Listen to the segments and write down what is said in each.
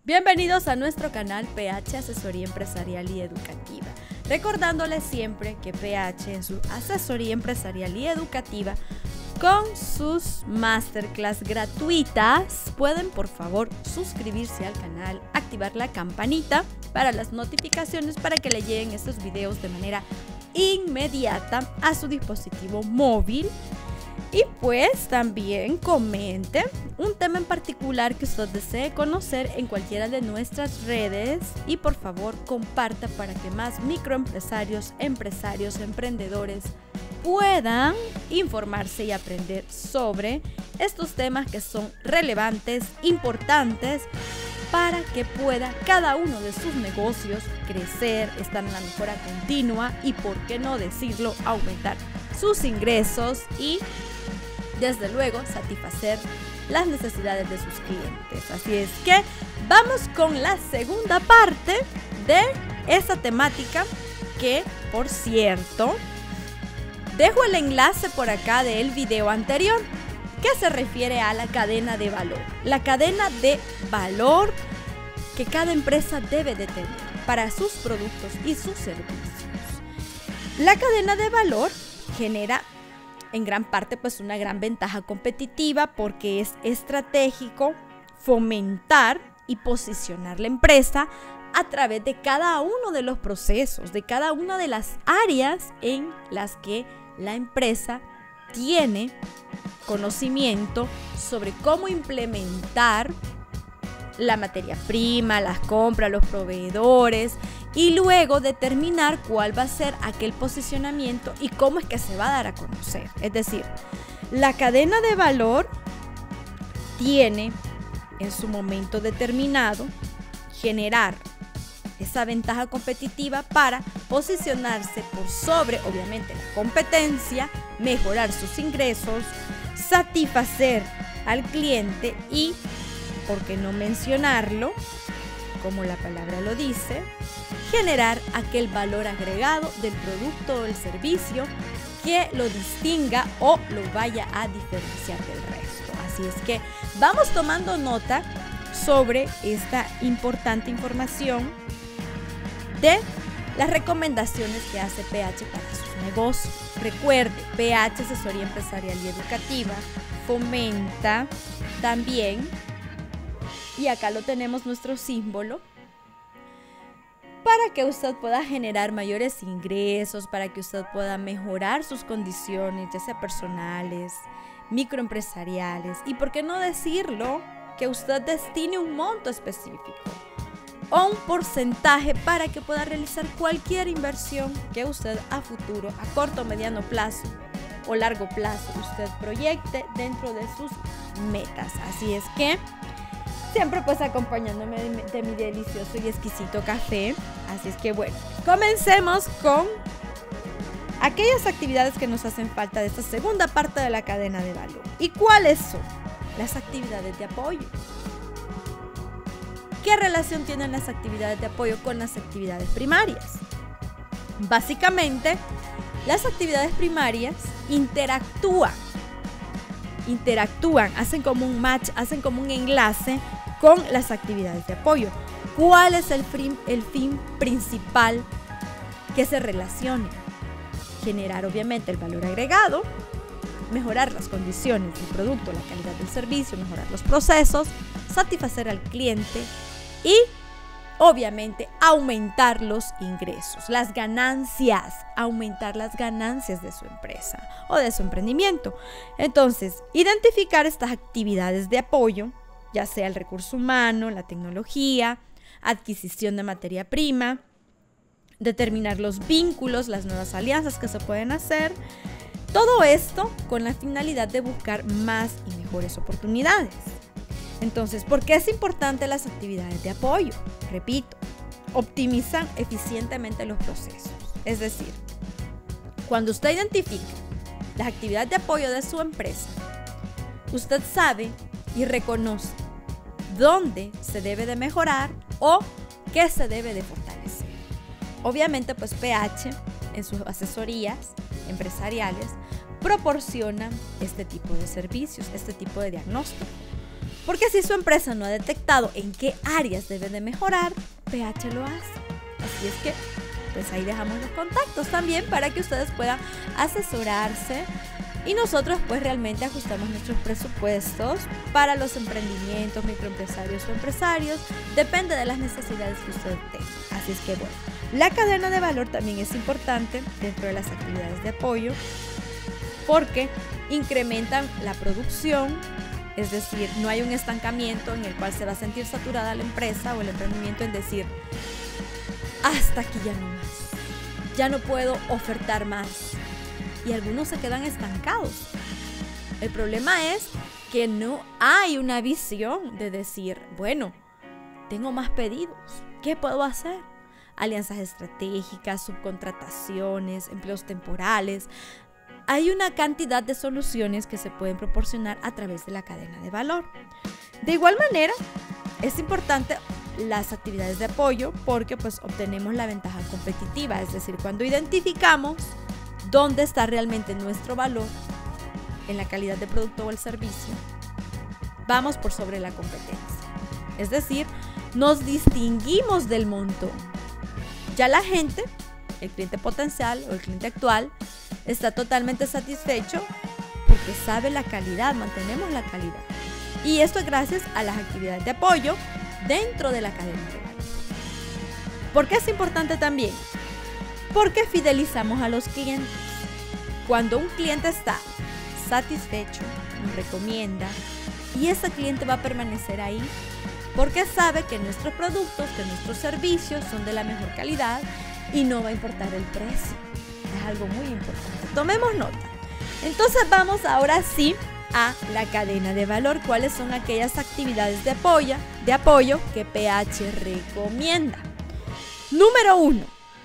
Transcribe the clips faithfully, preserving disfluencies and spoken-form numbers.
Bienvenidos a nuestro canal P H Asesoría Empresarial y Educativa. Recordándoles siempre que P H en su asesoría empresarial y educativa con sus masterclass gratuitas pueden por favor suscribirse al canal, activar la campanita para las notificaciones para que le lleguen estos videos de manera inmediata a su dispositivo móvil. Y pues también comente un tema en particular que usted desee conocer en cualquiera de nuestras redes y por favor comparta para que más microempresarios, empresarios, emprendedores puedan informarse y aprender sobre estos temas que son relevantes, importantes para que pueda cada uno de sus negocios crecer, estar en la mejora continua y, por qué no decirlo, aumentar sus ingresos y desde luego satisfacer las necesidades de sus clientes. Así es que vamos con la segunda parte de esta temática que, por cierto, dejo el enlace por acá del video anterior que se refiere a la cadena de valor. La cadena de valor que cada empresa debe de tener para sus productos y sus servicios. La cadena de valor genera en gran parte pues una gran ventaja competitiva porque es estratégico fomentar y posicionar la empresa a través de cada uno de los procesos, de cada una de las áreas en las que la empresa tiene conocimiento sobre cómo implementar la materia prima, las compras, los proveedores y luego determinar cuál va a ser aquel posicionamiento y cómo es que se va a dar a conocer. Es decir, la cadena de valor tiene en su momento determinado generar esa ventaja competitiva para posicionarse por sobre, obviamente, la competencia, mejorar sus ingresos, satisfacer al cliente y, por qué no mencionarlo, como la palabra lo dice, generar aquel valor agregado del producto o el servicio que lo distinga o lo vaya a diferenciar del resto. Así es que vamos tomando nota sobre esta importante información de las recomendaciones que hace P H para sus negocios. Recuerde, P H Asesoría Empresarial y Educativa fomenta también, y acá lo tenemos nuestro símbolo, para que usted pueda generar mayores ingresos, para que usted pueda mejorar sus condiciones, ya sea personales, microempresariales, y por qué no decirlo, que usted destine un monto específico o un porcentaje para que pueda realizar cualquier inversión que usted a futuro, a corto, mediano plazo o largo plazo, usted proyecte dentro de sus metas. Así es que siempre pues acompañándome de mi, de mi delicioso y exquisito café. Así es que bueno, comencemos con aquellas actividades que nos hacen falta de esta segunda parte de la cadena de valor. ¿Y cuáles son? Las actividades de apoyo. ¿Qué relación tienen las actividades de apoyo con las actividades primarias? Básicamente, las actividades primarias interactúan, interactúan, hacen como un match, hacen como un enlace con las actividades de apoyo. ¿Cuál es el fin, el fin principal que se relacione? Generar obviamente el valor agregado, mejorar las condiciones del producto, la calidad del servicio, mejorar los procesos, satisfacer al cliente y obviamente aumentar los ingresos, las ganancias, aumentar las ganancias de su empresa o de su emprendimiento. Entonces, identificar estas actividades de apoyo, ya sea el recurso humano, la tecnología, adquisición de materia prima, determinar los vínculos, las nuevas alianzas que se pueden hacer. Todo esto con la finalidad de buscar más y mejores oportunidades. Entonces, ¿por qué es importante las actividades de apoyo? Repito, optimizan eficientemente los procesos. Es decir, cuando usted identifica las actividades de apoyo de su empresa, usted sabe y reconoce dónde se debe de mejorar o qué se debe de fortalecer. Obviamente, pues P H en sus asesorías empresariales proporciona este tipo de servicios, este tipo de diagnóstico. Porque si su empresa no ha detectado en qué áreas debe de mejorar, P H lo hace. Así es que, pues ahí dejamos los contactos también para que ustedes puedan asesorarse y nosotros pues realmente ajustamos nuestros presupuestos para los emprendimientos, microempresarios o empresarios. Depende de las necesidades que usted tenga. Así es que bueno, la cadena de valor también es importante dentro de las actividades de apoyo porque incrementan la producción. Es decir, no hay un estancamiento en el cual se va a sentir saturada la empresa o el emprendimiento en decir, hasta aquí ya no más, ya no puedo ofertar más. Y algunos se quedan estancados. El problema es que no hay una visión de decir, bueno, tengo más pedidos, ¿qué puedo hacer? Alianzas estratégicas, subcontrataciones, empleos temporales. Hay una cantidad de soluciones que se pueden proporcionar a través de la cadena de valor. De igual manera, es importante las actividades de apoyo porque pues obtenemos la ventaja competitiva, es decir, cuando identificamos dónde está realmente nuestro valor en la calidad de producto o el servicio, vamos por sobre la competencia. Es decir, nos distinguimos del montón. Ya la gente, el cliente potencial o el cliente actual, está totalmente satisfecho porque sabe la calidad, mantenemos la calidad. Y esto es gracias a las actividades de apoyo dentro de la cadena de valor. ¿Por qué es importante también? Porque fidelizamos a los clientes. Cuando un cliente está satisfecho, nos recomienda y ese cliente va a permanecer ahí porque sabe que nuestros productos, que nuestros servicios son de la mejor calidad y no va a importar el precio. Es algo muy importante. Tomemos nota. Entonces vamos ahora sí a la cadena de valor. ¿Cuáles son aquellas actividades de apoyo, de apoyo que P H recomienda? Número uno.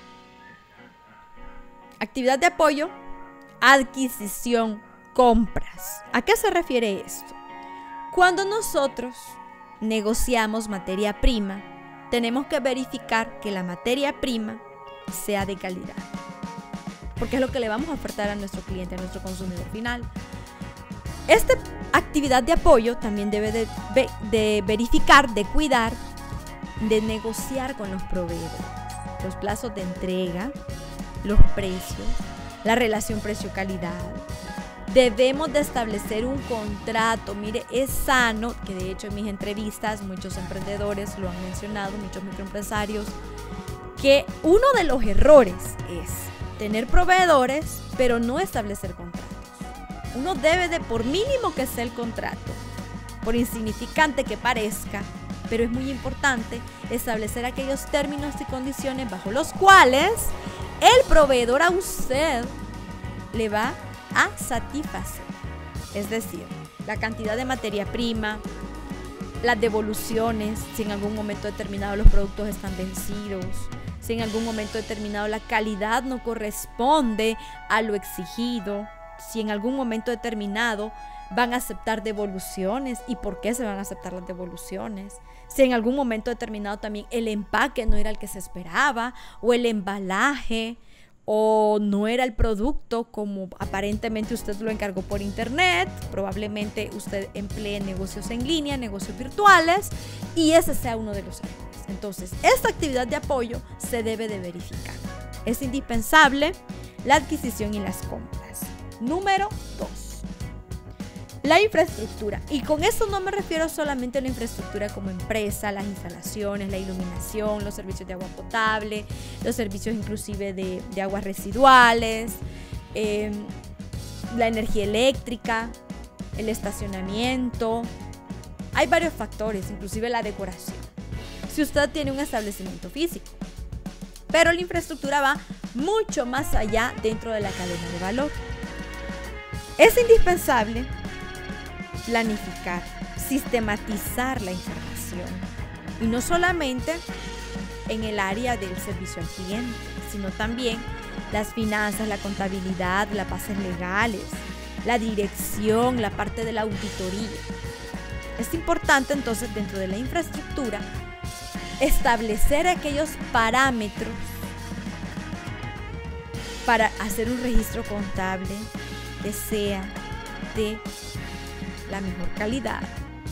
Actividad de apoyo, adquisición, compras. ¿A qué se refiere esto? Cuando nosotros negociamos materia prima, tenemos que verificar que la materia prima sea de calidad. Porque es lo que le vamos a ofertar a nuestro cliente, a nuestro consumidor final. Esta actividad de apoyo también debe de, de verificar, de cuidar, de negociar con los proveedores. Los plazos de entrega, los precios, la relación precio-calidad. Debemos de establecer un contrato. Mire, es sano, que de hecho en mis entrevistas muchos emprendedores lo han mencionado, muchos microempresarios, que uno de los errores es tener proveedores, pero no establecer contratos. Uno debe de, por mínimo que sea el contrato, por insignificante que parezca, pero es muy importante establecer aquellos términos y condiciones bajo los cuales el proveedor a usted le va a satisfacer. Es decir, la cantidad de materia prima, las devoluciones, si en algún momento determinado los productos están vencidos, si en algún momento determinado la calidad no corresponde a lo exigido, si en algún momento determinado van a aceptar devoluciones y por qué se van a aceptar las devoluciones, si en algún momento determinado también el empaque no era el que se esperaba o el embalaje o no era el producto como aparentemente usted lo encargó por internet. Probablemente usted emplee negocios en línea, negocios virtuales, y ese sea uno de los errores. Entonces, esta actividad de apoyo se debe de verificar. Es indispensable la adquisición y las compras. Número dos. La infraestructura. Y con eso no me refiero solamente a la infraestructura como empresa, las instalaciones, la iluminación, los servicios de agua potable, los servicios inclusive de, de aguas residuales, eh, la energía eléctrica, el estacionamiento. Hay varios factores, inclusive la decoración. Si usted tiene un establecimiento físico. Pero la infraestructura va mucho más allá dentro de la cadena de valor. Es indispensable planificar, sistematizar la información. Y no solamente en el área del servicio al cliente, sino también las finanzas, la contabilidad, las bases legales, la dirección, la parte de la auditoría. Es importante entonces dentro de la infraestructura establecer aquellos parámetros para hacer un registro contable que sea de la mejor calidad,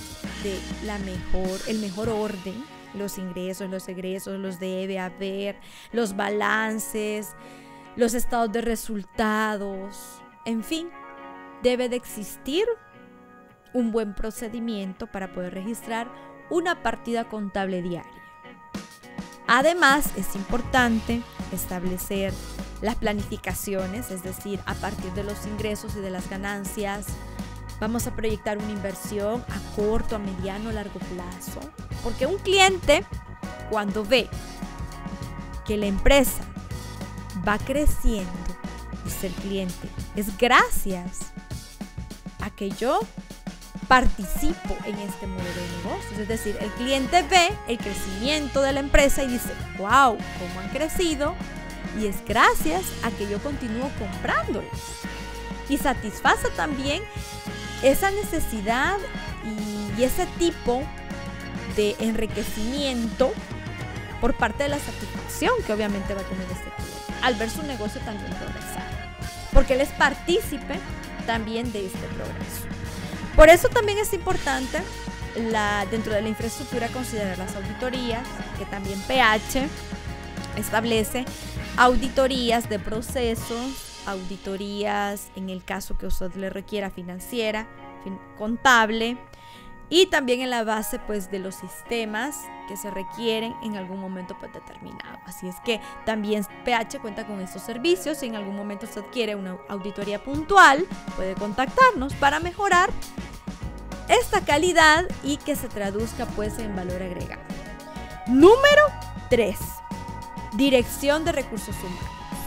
de la mejor, el mejor orden, los ingresos, los egresos, los debe haber, los balances, los estados de resultados, en fin, debe de existir un buen procedimiento para poder registrar una partida contable diaria. Además, es importante establecer las planificaciones, es decir, a partir de los ingresos y de las ganancias, vamos a proyectar una inversión a corto, a mediano, a largo plazo. Porque un cliente, cuando ve que la empresa va creciendo, dice el cliente, es gracias a que yo participo en este modelo de negocios. Es decir, el cliente ve el crecimiento de la empresa y dice, wow, cómo han crecido, y es gracias a que yo continúo comprándoles. Y satisface también esa necesidad y, y ese tipo de enriquecimiento por parte de la satisfacción que obviamente va a tener este cliente al ver su negocio también progresar, porque él es partícipe también de este progreso. Por eso también es importante la, dentro de la infraestructura considerar las auditorías, que también P H establece auditorías de procesos, auditorías en el caso que usted le requiera financiera, fin, contable, y también en la base pues de los sistemas que se requieren en algún momento pues determinado. Así es que también P H cuenta con estos servicios. Si en algún momento usted quiere una auditoría puntual, puede contactarnos para mejorar esta calidad y que se traduzca pues en valor agregado. Número tres. Dirección de recursos humanos.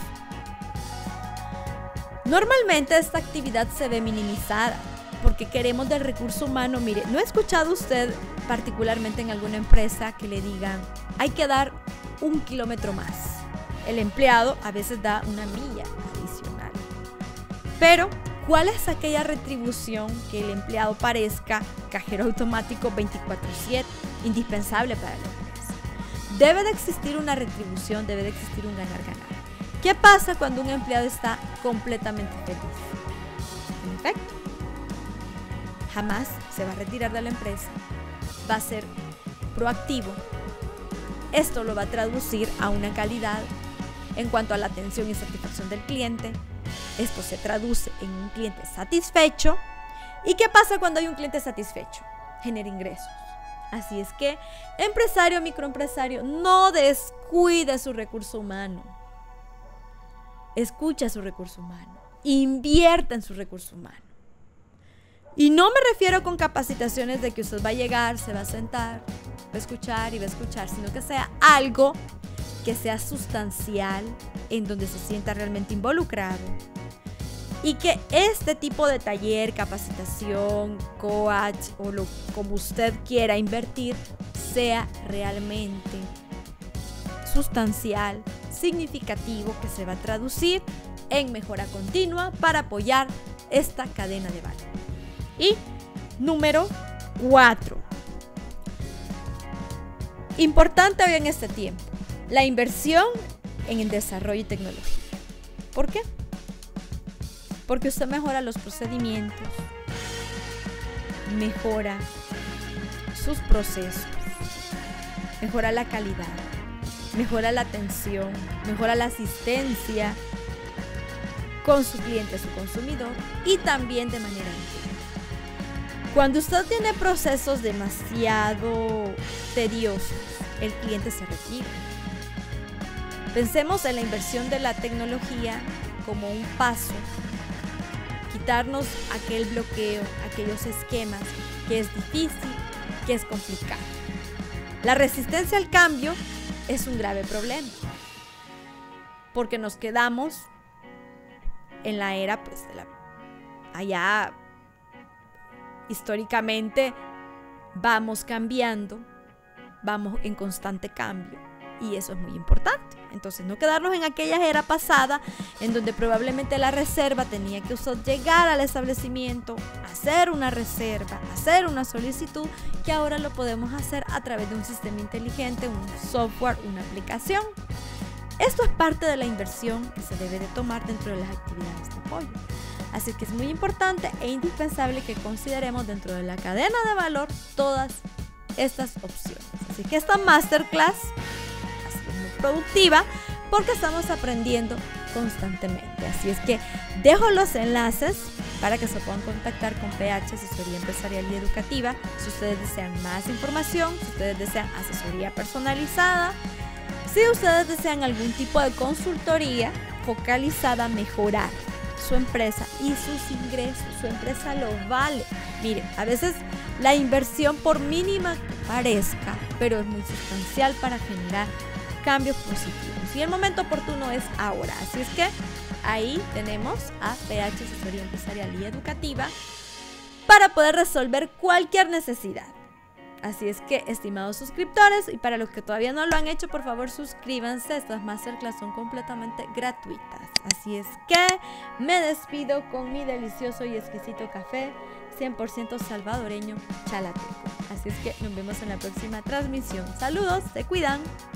Normalmente esta actividad se ve minimizada porque queremos del recurso humano. Mire, ¿no ha escuchado usted particularmente en alguna empresa que le digan hay que dar un kilómetro más? El empleado a veces da una milla adicional. Pero, ¿cuál es aquella retribución que el empleado parezca cajero automático veinticuatro siete, indispensable para la empresa? Debe de existir una retribución, debe de existir un ganar-ganar. ¿Qué pasa cuando un empleado está completamente feliz? En efecto, jamás se va a retirar de la empresa, va a ser proactivo. Esto lo va a traducir a una calidad en cuanto a la atención y satisfacción del cliente. Esto se traduce en un cliente satisfecho. ¿Y qué pasa cuando hay un cliente satisfecho? Genera ingresos. Así es que, empresario, microempresario, no descuide su recurso humano. Escucha su recurso humano. Invierta en su recurso humano. Y no me refiero con capacitaciones de que usted va a llegar, se va a sentar, va a escuchar y va a escuchar, sino que sea algo que sea sustancial, en donde se sienta realmente involucrado. Y que este tipo de taller, capacitación, coach o lo, como usted quiera invertir, sea realmente sustancial, significativo, que se va a traducir en mejora continua para apoyar esta cadena de valor. Y número cuatro. Importante hoy en este tiempo, la inversión en el desarrollo y tecnología. ¿Por qué? Porque usted mejora los procedimientos, mejora sus procesos, mejora la calidad, mejora la atención, mejora la asistencia con su cliente, su consumidor, y también de manera interna. Cuando usted tiene procesos demasiado tediosos, el cliente se retira. Pensemos en la inversión de la tecnología como un paso, quitarnos aquel bloqueo, aquellos esquemas que es difícil, que es complicado. La resistencia al cambio es un grave problema, porque nos quedamos en la era, pues, de la, allá históricamente vamos cambiando, vamos en constante cambio, y eso es muy importante. Entonces, no quedarnos en aquella era pasada en donde probablemente la reserva tenía que usted llegar al establecimiento, hacer una reserva, hacer una solicitud, que ahora lo podemos hacer a través de un sistema inteligente, un software, una aplicación. Esto es parte de la inversión que se debe de tomar dentro de las actividades de apoyo. Así que es muy importante e indispensable que consideremos dentro de la cadena de valor todas estas opciones. Así que esta masterclass ha sido muy productiva porque estamos aprendiendo constantemente. Así es que dejo los enlaces para que se puedan contactar con P H Asesoría Empresarial y Educativa si ustedes desean más información, si ustedes desean asesoría personalizada, si ustedes desean algún tipo de consultoría focalizada a mejorar su empresa y sus ingresos. Su empresa lo vale. Miren, a veces la inversión, por mínima que parezca, pero es muy sustancial para generar cambios positivos. Y el momento oportuno es ahora. Así es que ahí tenemos a P H Asesoría Empresarial y Educativa para poder resolver cualquier necesidad. Así es que, estimados suscriptores, y para los que todavía no lo han hecho, por favor suscríbanse. Estas masterclass son completamente gratuitas. Así es que me despido con mi delicioso y exquisito café cien por ciento salvadoreño Chalateco. Así es que nos vemos en la próxima transmisión. Saludos, se cuidan.